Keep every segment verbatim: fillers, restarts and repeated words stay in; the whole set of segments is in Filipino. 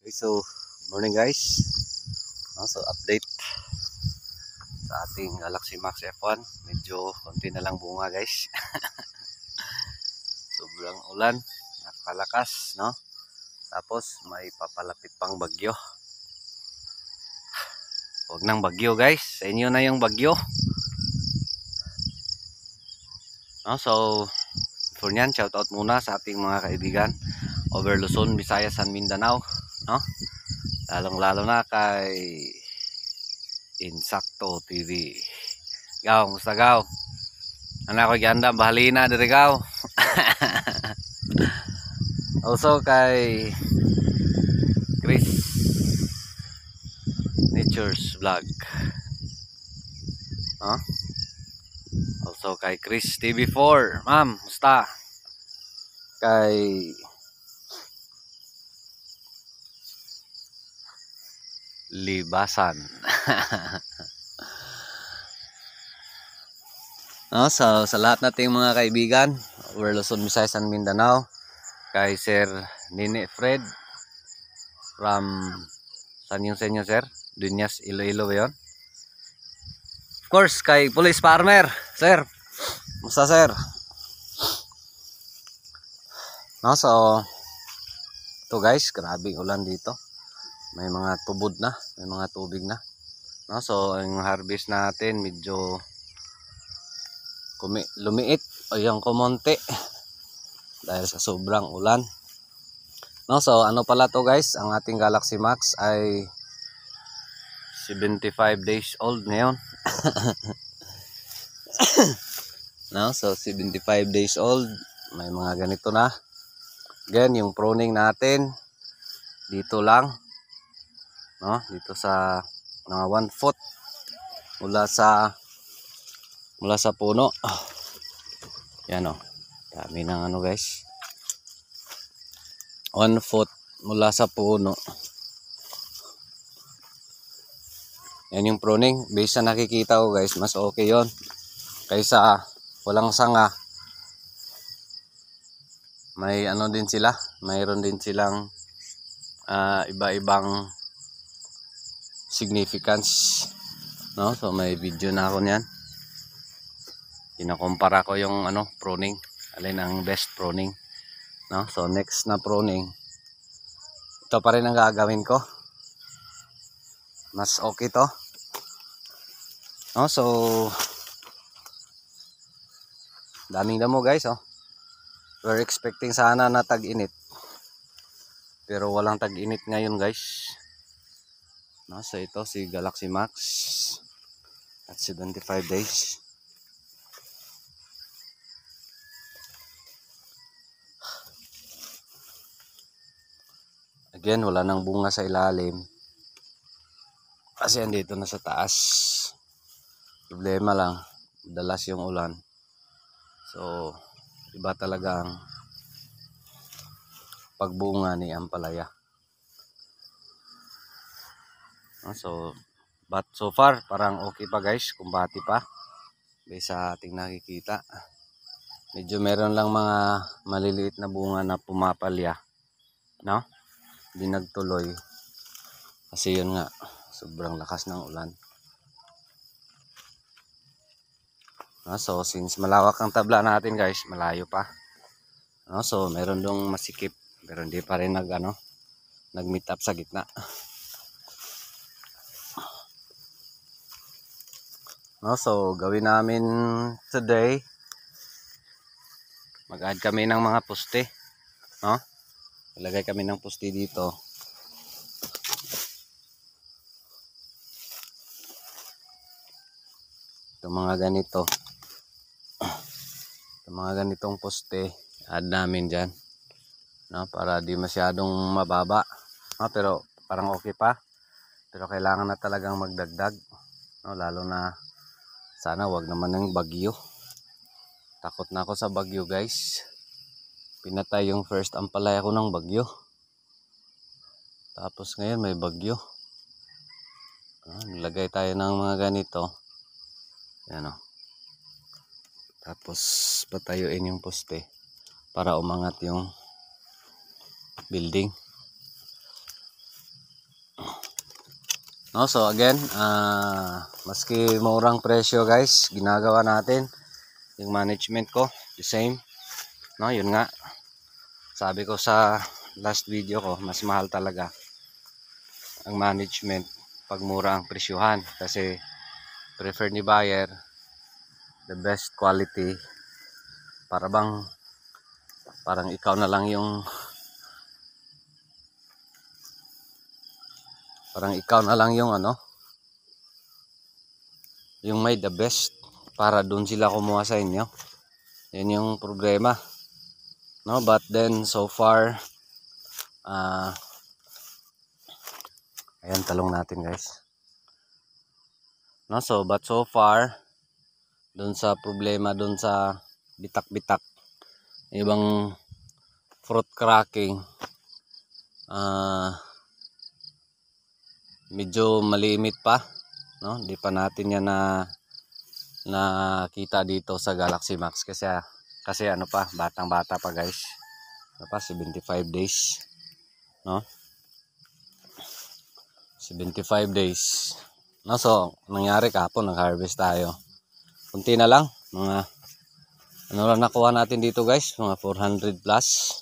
Okay, so morning guys. Uh, so update sa ating Galaxy Max F one. Medyo konti na lang bunga guys. Sobrang ulan, napakalakas, no? Tapos may papalapit pang bagyo. Huwag nang bagyo guys, sa inyo na yung bagyo. No, so for nyan, shout out muna sa ating mga kaibigan over Luzon, Visayas, and Mindanao, no? Lalong lalo na kay Insakto T V. Gaw, musta gaw? Anak ko ganda, bahalina diri gaw. Also kay Chris Nature's Vlog. Huh? Also kay Chris T V four. Ma'am, musta? Kay Libasan. No, so sa lahat nating mga kaibigan over Luzon, Visayas, and Mindanao, kay Sir Nini Fred from saan yung sa inyo sir? Dunyas, Iloilo ba yun? Of course kay Police Farmer. Sir, musta sir? No, so ito guys, grabing ulan dito. May mga tubod na, may mga tubig na. No, so ang harvest natin medyo kumi lumiit o yung kumonte dahil sa sobrang ulan. No, so ano pala to guys, ang ating Galaxy Max ay seventy-five days old ngayon. No, so seventy-five days old, may mga ganito na. Again, yung pruning natin dito lang, no, dito sa mga one foot mula sa mula sa puno. Yan o, dami ng ano guys, one foot mula sa puno. Yan yung pruning. Based sa nakikita ko guys, mas okay yon kaysa walang sanga. May ano din sila, mayroon din silang uh, iba-ibang significance, no? So may video na ako niyan. Kinakumpara ko yung ano pruning, alin ang best pruning, no? So next na pruning, ito pa rin ang gagawin ko. Mas okay to, no? So daming damo guys, oh. We're expecting sana na tag-init, pero walang tag-init ngayon guys. No, so ito si Galaxy Max at seventy-five days. Again, wala nang bunga sa ilalim kasi andito na sa taas. Problema lang, dalas yung ulan. So iba talaga ang pagbunga ni ampalaya. So but so far parang okay pa guys, kumbati pa based sa ating nakikita. Medyo meron lang mga maliliit na bunga na pumapalya, no? Hindi nagtuloy kasi yun nga, sobrang lakas ng ulan. No, so since malawak ang tabla natin guys, malayo pa, no? So meron dong masikip pero hindi pa rin nag ano, nag meet up sa gitna. No, so gawin namin today, mag-add kami ng mga poste, no? Ilagay kami ng poste dito. Ito mga ganito. Ito mga ganitong poste, add namin dyan, no? Para di masyadong mababa, no? Pero parang okay pa. Pero kailangan na talagang magdagdag, no? Lalo na sana wag naman ng bagyo. Takot na ako sa bagyo guys. Pinatay yung first ampalaya ko ng bagyo, tapos ngayon may bagyo. Ah, nilagay tayo ng mga ganito. Yan o. Tapos patayuin yung poste para umangat yung building. No, so again, uh, maski murang presyo guys, ginagawa natin yung management ko, the same. No, yun nga. Sabi ko sa last video ko, mas mahal talaga ang management pag mura ang presyuhan kasi prefer ni buyer the best quality. Para bang parang ikaw na lang yung parang ikaw na lang yung ano, yung may the best para doon sila kumuha sa inyo. Yan yung problema. No, but then so far uh, ayan, talong natin guys. No, so but so far doon sa problema doon sa bitak-bitak, ibang fruit cracking, uh, medyo malimit pa, no? Di pa natin yan na nakita dito sa Galaxy Max kasi kasi ano pa, batang-bata pa guys. Ano pa, seventy-five days, no? seventy-five days. No, so nangyari kahapon nag-harvest tayo. Kunti na lang, mga ano lang nakuha natin dito guys, mga four hundred plus.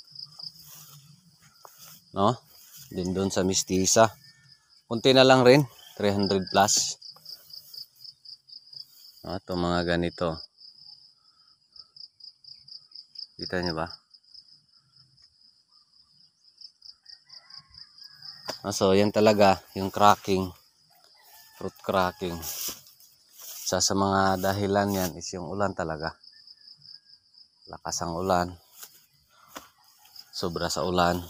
No? Din doon sa Mistisa. Kunti na lang rin, three hundred plus. No, ito mga ganito. Kita niyo ba? No, so yan talaga yung cracking, fruit cracking. Isa sa mga dahilan yan is yung ulan talaga. Lakas ang ulan. Sobra sa ulan.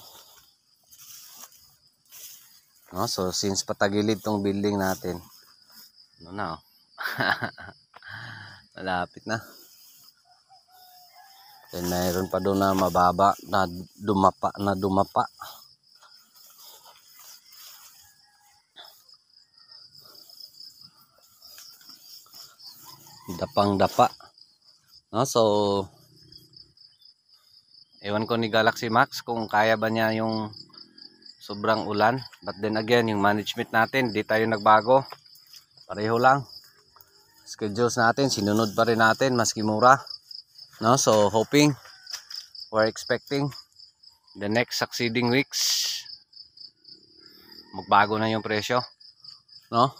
No, so since patagilid tong building natin, ano na oh. Malapit na. Then mayroon pa doon na mababa na dumapa na dumapa. Dapang dapa. No, so ewan ko ni Galaxy Max kung kaya ba niya yung sobrang ulan. But then again, yung management natin, di tayo nagbago. Pareho lang. Schedules natin, sinunod pa rin natin maski mura. No, so hoping, we're expecting the next succeeding weeks magbago na yung presyo. No?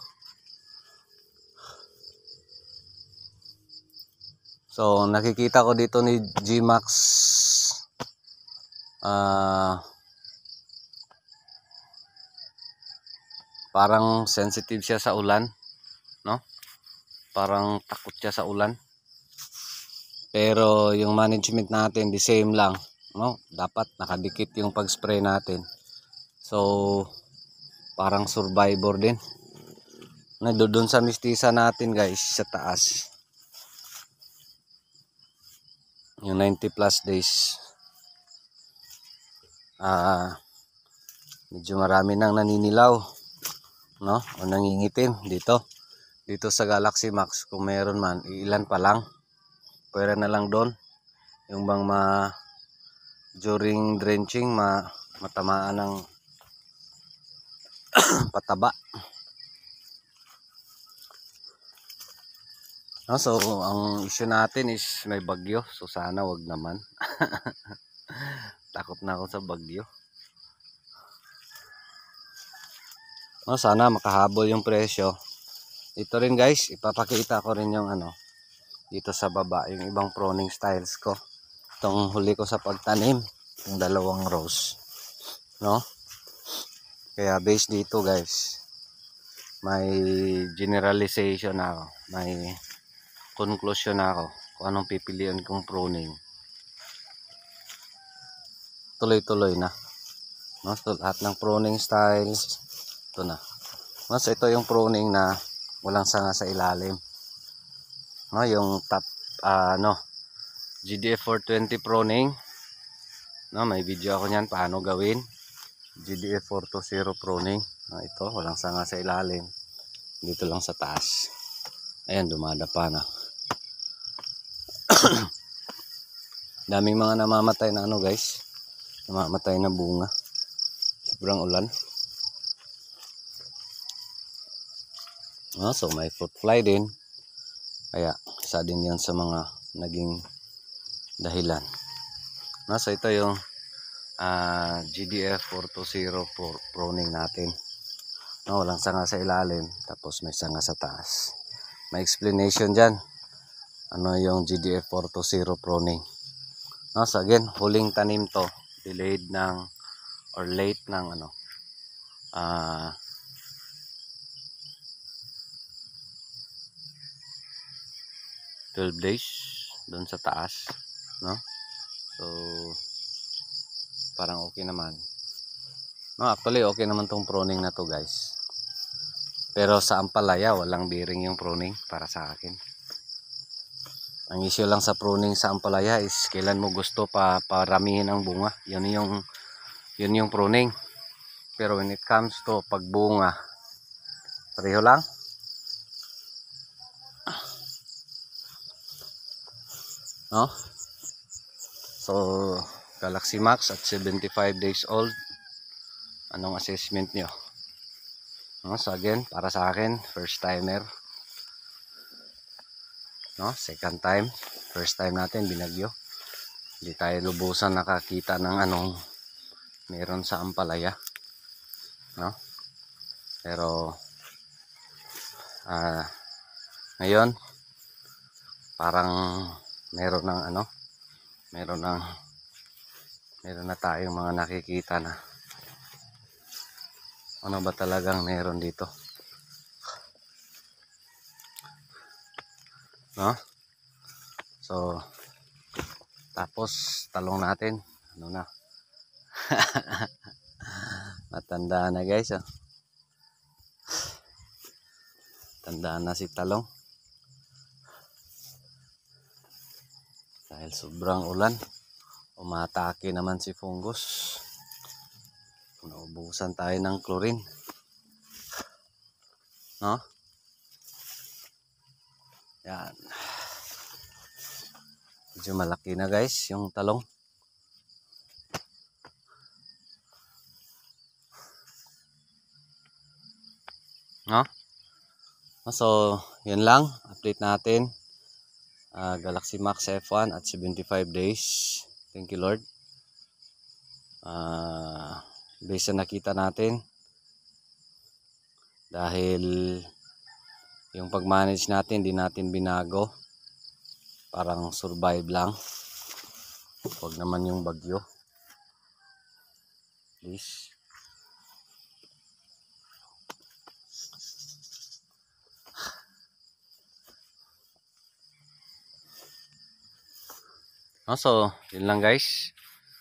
So nakikita ko dito ni G-Max uh, parang sensitive siya sa ulan, no? Parang takot siya sa ulan. Pero yung management natin the same lang, no? Dapat nakadikit yung pag-spray natin. So parang survivor din. Nandoon sa Mistisa natin guys sa taas. Yung ninety plus days. Ah, uh, medyo marami nang naninilaw, no? O nangingitim dito. Dito sa Galaxy Max kung meron man, ilan pa lang. Pwera na lang doon. Yung bang ma during drenching ma matamaan ng pataba. No, so ang issue natin is may bagyo. So sana wag naman. Takot na ako sa bagyo. No, sana makahabol yung presyo. Ito rin guys, ipapakita ko rin yung ano dito sa baba, yung ibang pruning styles ko. Itong huli ko sa pagtanim, yung dalawang rows. No? Kaya based dito guys, may generalization ako, may conclusion ako kung anong pipiliin kong pruning. Tuloy-tuloy na. No? So, lahat ng pruning styles, ito na. No? So, ito yung pruning na walang sanga sa ilalim. No, yung top uh, no G D F four twenty pruning, no, may video ako niyan paano gawin G D F four twenty pruning. No, ito walang sanga sa ilalim, dito lang sa taas. Ayan, dumadapa na. Daming mga namamatay na ano guys, namamatay na bunga, sobrang ulan. No? So may fruit fly din. Kaya isa din yan sa mga naging dahilan. No? So ito yung uh, G D F four twenty pruning natin. No? Walang sanga sa ilalim, tapos may sanga sa taas. May explanation dyan. Ano yung G D F four twenty pruning. No? So again, huling tanim to. Delayed ng or late ng ano ah uh, twelve days doon sa taas, no? So parang okay naman. No, actually okay naman tong pruning na to, guys. Pero sa ampalaya walang bearing yung pruning para sa akin. Ang issue lang sa pruning sa ampalaya is kailan mo gusto pa paramihin ang bunga. Yun yung yun yung pruning. Pero when it comes to pagbunga, pareho lang. No? So Galaxy Max at seventy-five days old. Anong assessment nyo? No? So again, para sa akin, first timer. No? Second time, first time natin binagyo. Hindi tayo lubusan nakakita ng anong meron sa ampalaya. No? Pero uh, ngayon parang meron ng ano, meron ng meron na tayong mga nakikita na ano ba talagang meron dito. No? So tapos talong natin ano na matanda na, guys, oh. Tandaan na si talong dahil sobrang ulan, umatake naman si fungus. Naubusan tayo ng chlorine, no? Yan, medyo malaki na, guys, yung talong. No? So yun lang update natin. uh, Galaxy Max F one at seventy-five days. Thank you, Lord. uh, Based sa nakita natin, dahil yung pag-manage natin di natin binago, parang survive lang. Huwag naman yung bagyo, please. No, so yun lang, guys.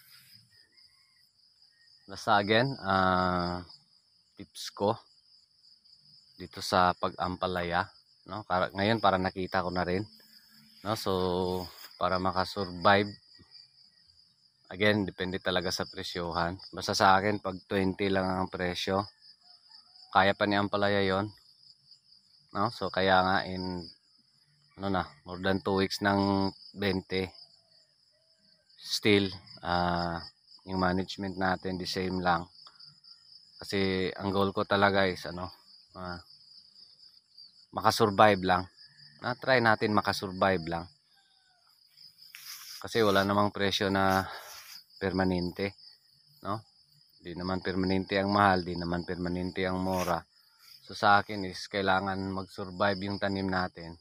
Basta again, uh, tips ko dito sa pag-ampalaya, no? Ngayon para nakita ko na rin, no? So para makasurvive, again depende talaga sa presyohan. Basta sa akin pag twenty lang ang presyo, kaya pa ni ampalaya yon, no? So kaya nga in ano na, more than two weeks ng twenty, still uh, yung management natin the same lang. Kasi ang goal ko talaga is ano, uh, makasurvive lang. Na try natin makasurvive lang. Kasi wala namang presyo na permanente, no? Di naman permanente ang mahal, di naman permanente ang mura. So sa akin is kailangan mag-survive yung tanim natin.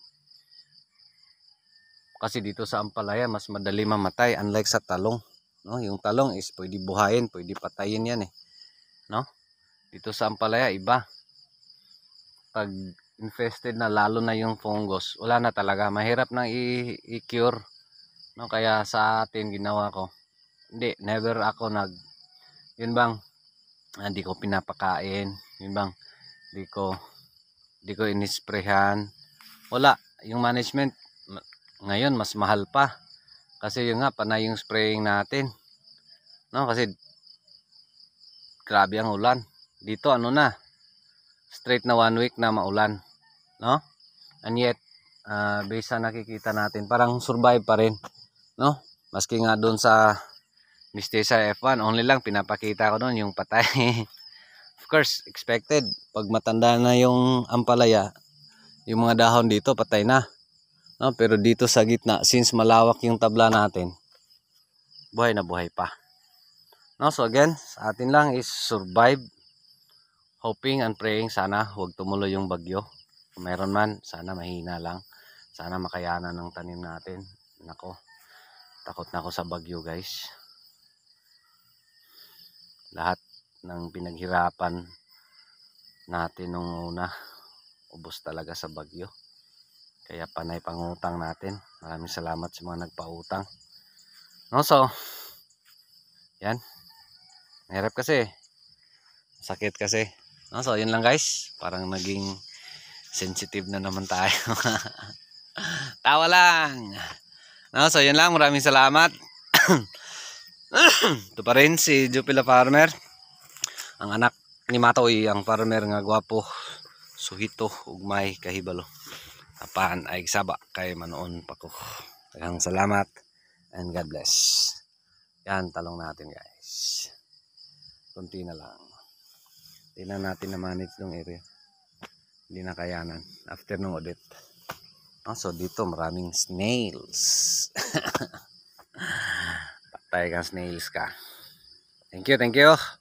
Kasi dito sa ampalaya mas madali mamatay unlike sa talong, no? Yung talong is pwede buhayin, pwede patayin yan, eh, no? Dito sa ampalaya iba. Pag infested na, lalo na yung fungus, wala na talaga, mahirap nang i-cure, no? Kaya sa atin ginawa ko, hindi, never ako nag yun bang hindi ko pinapakain, yun bang hindi ko hindi ko inisprehan, wala. Yung management ngayon mas mahal pa kasi yun nga, panay yung spraying natin, no? Kasi grabe ang ulan dito, ano na, straight na one week na maulan, no? And yet uh, based sa nakikita natin, parang survive pa rin, no? Maski nga doon sa Mistisa F one, only lang pinapakita ko doon yung patay. Of course, expected. Pag matanda na yung ampalaya, yung mga dahon dito patay na. No, pero dito sa gitna, since malawak yung tabla natin, buhay na buhay pa. No, so again, sa atin lang is survive, hoping and praying sana huwag tumuloy yung bagyo. Kung meron man, sana mahina lang. Sana makayanan ng tanim natin. Nako, takot na ako sa bagyo, guys. Lahat ng pinaghirapan natin nung una, ubos talaga sa bagyo. Kaya panay pangutang natin. Maraming salamat sa mga nagpautang. No, so, yan. Mahirap kasi. Sakit kasi. No, so, yun lang guys. Parang naging sensitive na naman tayo. Tawa lang. No, so, yun lang. Maraming salamat. Ito pa rin si Jupila Farmer. Ang anak ni Matoy, ang farmer nga gwapo. Suhito, ugmay, kahibalo. Apan ay saba kay manoon pa ko. Daghang salamat and God bless. Yan, talong natin guys. Kunti na lang. Hindi na natin na-manage ng area. Hindi na kayanan. After nung audit. Oh, so dito maraming snails. Patay kang snails ka. Thank you, thank you.